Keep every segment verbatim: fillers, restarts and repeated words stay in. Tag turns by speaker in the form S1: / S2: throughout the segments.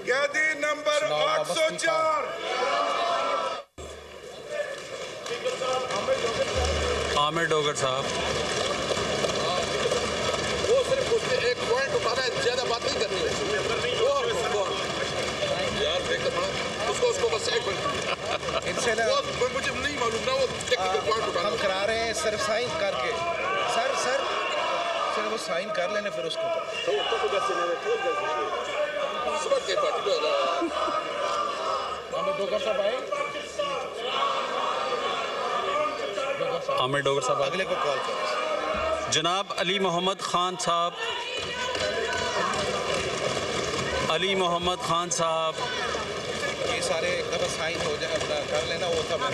S1: कैदी नंबर आठ सौ चार
S2: आमिर डोगर साहब।
S3: वो सिर्फ उसने एक पॉइंट उठाना है, ज्यादा बात नहीं करनी है। वो यार देख उसको उसको बस एक मिनट
S4: इनसे ना
S3: वो मुझे नहीं मालूम ना, वो टेक्निकल पॉइंट उठाना
S4: हम करा रहे हैं सिर्फ साइन करके। सर सर सर वो साइन कर लेने फिर उसको
S3: समझ के पार्टी को
S4: आमिर डोगर साहब आए।
S2: आमिर डोगर साहब
S4: अगले को कॉल करें।
S2: जनाब अली मोहम्मद खान साहब, अली मोहम्मद खान साहब।
S4: ये सारे एक दफ़ा साइन हो जाए, अपना कर लेना वो सब।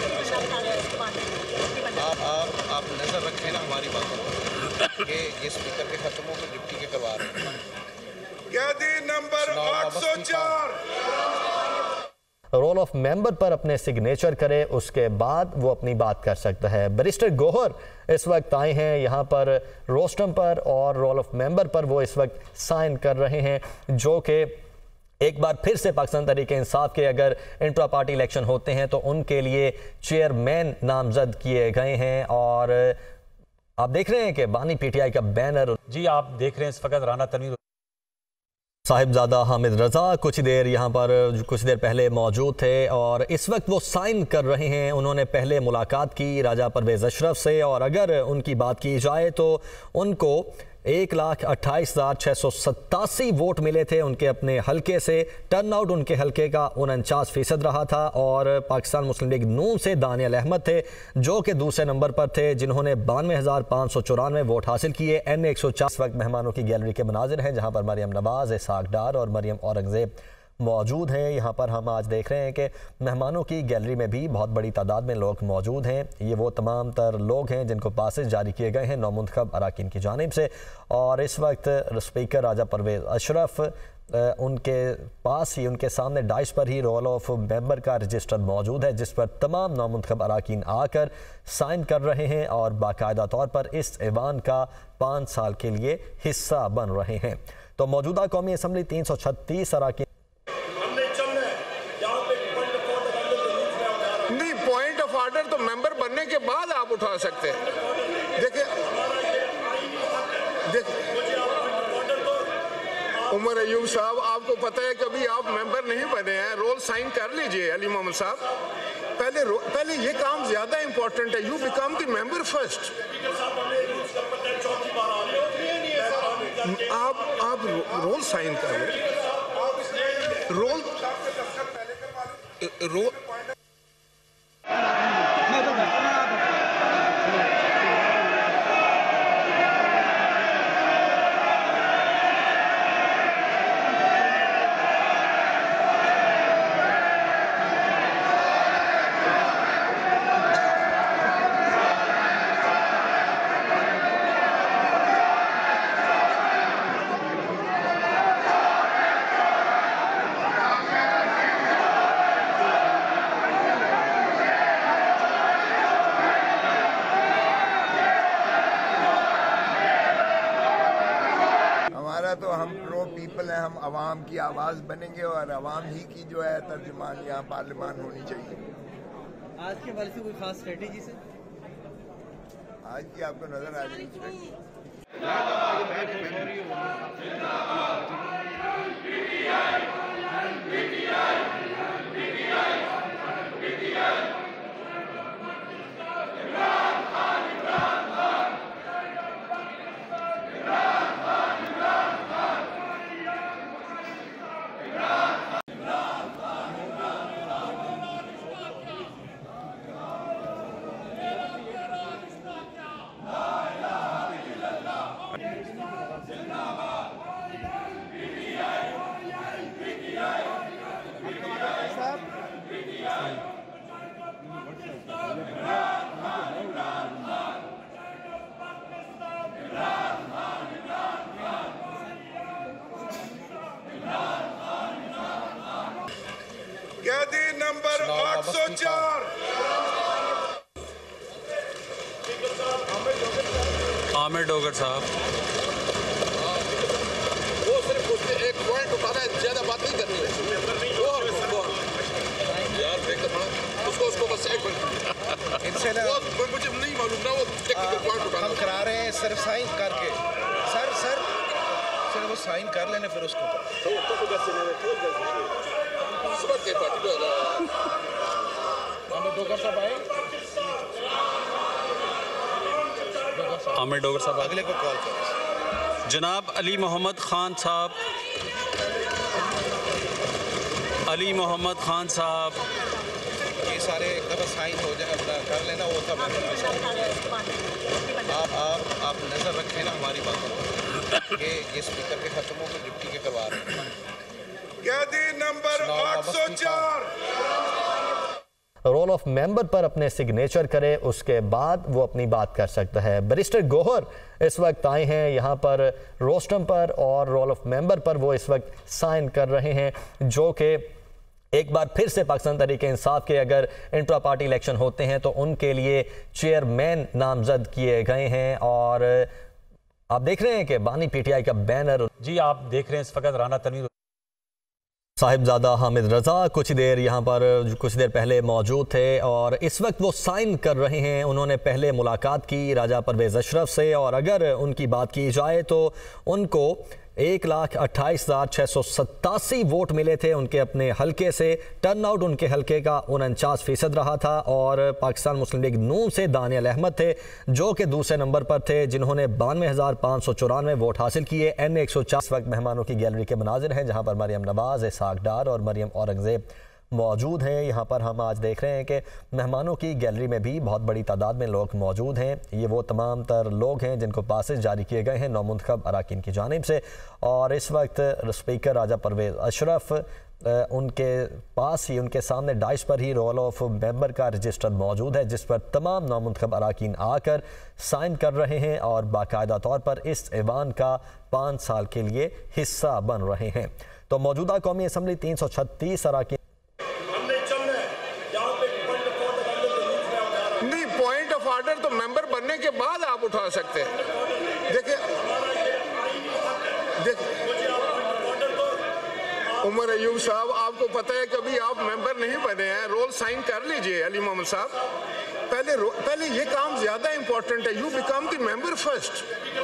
S4: आप आप आप नज़र रखें ना हमारी बात कि ये स्पीकर के खत्म हो गए, डिप्टी के करवा रहे हैं।
S1: कैदी नंबर आठ सौ चार
S5: रोल ऑफ मेंबर पर अपने सिग्नेचर करे, उसके बाद वो अपनी बात कर सकता है। बैरिस्टर गौहर इस वक्त आए हैं यहाँ पर रोस्टम पर और रोल ऑफ मेंबर पर वो इस वक्त साइन कर रहे हैं, जो कि एक बार फिर से पाकिस्तान तहरीक इंसाफ के अगर इंट्रा पार्टी इलेक्शन होते हैं तो उनके लिए चेयरमैन नामजद किए गए हैं। और आप देख रहे हैं कि बानी पीटीआई का बैनर,
S6: जी आप देख रहे हैं इस वक्त राना तनवीर
S5: साहिबजादा हामिद रजा कुछ देर यहाँ पर कुछ देर पहले मौजूद थे और इस वक्त वो साइन कर रहे हैं। उन्होंने पहले मुलाकात की राजा परवेज़ अशरफ से और अगर उनकी बात की जाए तो उनको एक लाख अट्ठाईस हज़ार छः सौ सत्तासी वोट मिले थे उनके अपने हलके से। टर्न आउट उनके हलके का उनचास फीसद रहा था और पाकिस्तान मुस्लिम लीग नून से दानियल अहमद थे जो कि दूसरे नंबर पर थे, जिन्होंने बानवे हज़ार पाँच सौ चौरानवे वोट हासिल किए। एन एक सौ चार वक्त मेहमानों की गैलरी के मनाजिर हैं जहाँ पर मरियम नवाज़, इसहाक डार और मरियम औरंगज़ेब मौजूद हैं। यहाँ पर हम आज देख रहे हैं कि मेहमानों की गैलरी में भी बहुत बड़ी तादाद में लोग मौजूद हैं। ये वो तमाम तर लोग हैं जिनको पासेस जारी किए गए हैं नौमुंतखब अराकीन की जानिब से। और इस वक्त स्पीकर राजा परवेज़ अशरफ उनके पास ही, उनके सामने डाइस पर ही रोल ऑफ मेंबर का रजिस्टर मौजूद है जिस पर तमाम नौमुंतखब अराकीन आकर साइन कर रहे हैं और बाकायदा तौर पर इस ऐवान का पाँच साल के लिए हिस्सा बन रहे हैं। तो मौजूदा कौमी असम्बली तीन सौ छत्तीस अराकीन
S3: तो मेंबर बनने के बाद आप उठा सकते हैं। देखिए देखिए उमर अयूब साहब, आपको पता है कभी आप मेंबर नहीं बने हैं, रोल साइन कर लीजिए। अली मोहम्मद साहब, पहले पहले ये काम ज्यादा इंपॉर्टेंट है। You become the member first. आप आप रोल साइन कर लें। रोल रोल
S7: तो हम प्रो पीपल हैं, हम आवाम की आवाज़ बनेंगे और आवाम ही की जो है तर्जुमान यहाँ पार्लियामान होनी चाहिए।
S8: आज के बारे से कोई खास स्ट्रेटेजी से
S7: आज की आपको नजर आ रही
S1: कैदी नंबर आठ सौ चार
S2: आमिर डोगर साहब।
S3: वो सिर्फ उसने एक पॉइंट उठाना है, ज्यादा बात नहीं करनी है।
S4: सिर्फ साइन करके सर सर सर वो साइन कर लेने फिर उसको डोगर साहब आए
S2: आमिर डोगर साहब
S4: अगले को कॉल करें।
S2: जनाब अली मोहम्मद खान साहब अली मोहम्मद खान साहब
S4: ये सारे एक दफ़ा साइन हो जाए अपना कर लेना वो सब आप आप आप नज़र रखें ना हमारी बात कि ये स्पीकर के खत्म हो के डिप्टी के करवा रहे हैं।
S1: कैदी नंबर आठ सौ चार
S5: रोल ऑफ मेंबर पर अपने सिग्नेचर करे, उसके बाद वो अपनी बात कर सकता है। बैरिस्टर गौहर इस वक्त आए हैं यहाँ पर रोस्टम पर और रोल ऑफ मेंबर पर वो इस वक्त साइन कर रहे हैं, जो कि एक बार फिर से पाकिस्तान तहरीक इंसाफ के अगर इंट्रा पार्टी इलेक्शन होते हैं तो उनके लिए चेयरमैन नामजद किए गए हैं। और आप देख रहे हैं कि बानी पीटीआई का बैनर,
S6: जी आप देख रहे हैं इस वक्त राना तनवीर
S5: साहिबजादा हामिद रजा कुछ देर यहाँ पर कुछ देर पहले मौजूद थे और इस वक्त वो साइन कर रहे हैं। उन्होंने पहले मुलाकात की राजा परवेज़ अशरफ से और अगर उनकी बात की जाए तो उनको एक लाख अट्ठाईस हज़ार छः सौ सत्तासी वोट मिले थे उनके अपने हलके से। टर्नआउट उनके हलके का उनचास फीसद रहा था और पाकिस्तान मुस्लिम लीग नून से दानियल अहमद थे जो कि दूसरे नंबर पर थे, जिन्होंने बानवे हज़ार पाँच सौ चौरानवे वोट हासिल किए। एन एक सौ चार वक्त मेहमानों की गैलरी के मनाजिर हैं जहाँ पर मरियम नवाज़, इसहाक डार और मरियम औरंगज़ेब मौजूद हैं। यहाँ पर हम आज देख रहे हैं कि मेहमानों की गैलरी में भी बहुत बड़ी तादाद में लोग मौजूद हैं। ये वो तमाम तर लोग हैं जिनको पासेस जारी किए गए हैं नौमुंतखब अराकीन की जानिब से। और इस वक्त स्पीकर राजा परवेज़ अशरफ उनके पास ही, उनके सामने डाइस पर ही रोल ऑफ मेंबर का रजिस्टर मौजूद है जिस पर तमाम नौमुंतखब अराकीन आकर साइन कर रहे हैं और बाकायदा तौर पर इस ऐवान का पाँच साल के लिए हिस्सा बन रहे हैं। तो मौजूदा कौमी असम्बली तीन सौ छत्तीस अराकीन
S3: तो मेंबर बनने के बाद आप उठा सकते हैं। देखिए देखिए उमर अयूब साहब, आपको पता है कभी आप मेंबर नहीं बने हैं, रोल साइन कर लीजिए। अली मोहम्मद साहब, पहले पहले ये काम ज्यादा इंपॉर्टेंट है। You become the member first.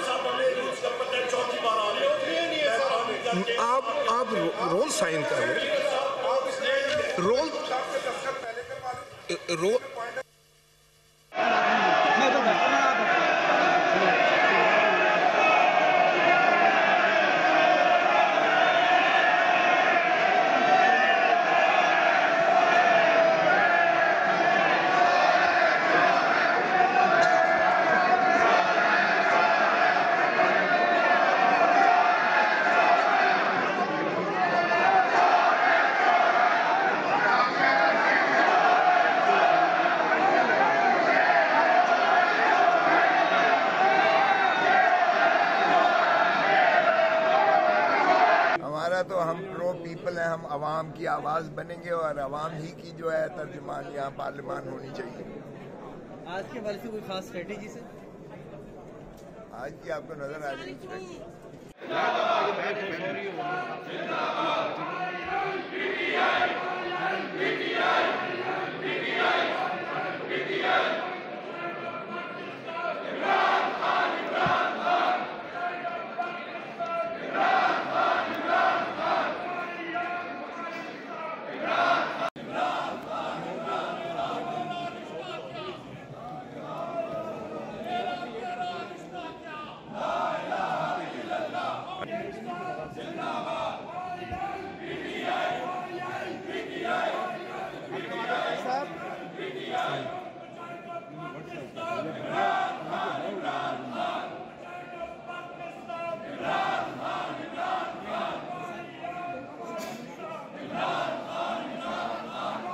S3: आप आप रोल साइन कर लें। रोल रोल
S7: तो हम प्रो पीपल हैं, हम अवाम की आवाज़ बनेंगे और अवाम ही की जो है तर्जुमान यहाँ पार्लियामान होनी चाहिए।
S8: आज के बारे से कोई खास स्ट्रेटेजी से
S7: आज की आपको नजर आ रही है।